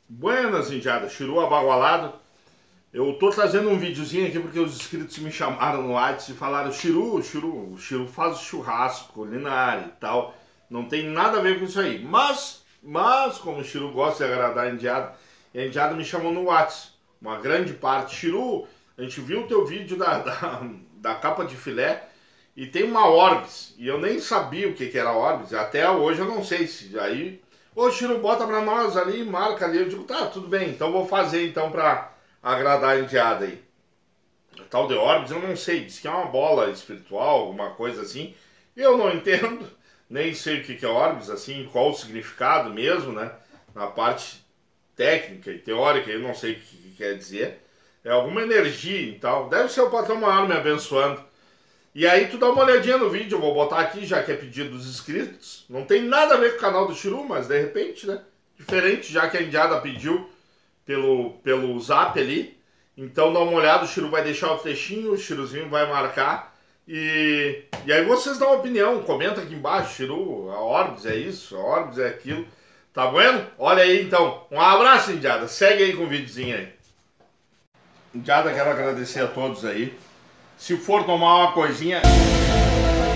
Buenas, indiada, Chiru abagualado. Eu tô trazendo um videozinho aqui porque os inscritos me chamaram no WhatsApp e falaram: o Chiru faz churrasco culinário e tal. Não tem nada a ver com isso aí. Mas como o Chiru gosta de agradar a indiada, e a indiada me chamou no WhatsApp. Uma grande parte. Chiru, a gente viu o teu vídeo da capa de filé e tem uma Orbis. E eu nem sabia o que era Orbis. Até hoje eu não sei se aí. Ô, Chiru, bota pra nós ali, marca ali. Eu digo, tá, tudo bem, então vou fazer então pra agradar a indiada aí. A tal de Orbis, eu não sei, diz que é uma bola espiritual, alguma coisa assim. Eu não entendo, nem sei o que é Orbis, assim, qual o significado mesmo, né? Na parte técnica e teórica, eu não sei o que quer dizer. É alguma energia e tal. Deve ser o patrão maior me abençoando. E aí tu dá uma olhadinha no vídeo, eu vou botar aqui, já que é pedido dos inscritos. Não tem nada a ver com o canal do Chiru, mas de repente, né? Diferente, já que a indiada pediu pelo zap ali. Então dá uma olhada, o Chiru vai deixar o textinho, o Chiruzinho vai marcar. E aí vocês dão uma opinião, comenta aqui embaixo, Chiru, a Orbis é isso, a Orbis é aquilo. Tá vendo? Olha aí então. Um abraço, indiada. Segue aí com o videozinho aí. Indiada, quero agradecer a todos aí. Se for tomar uma coisinha...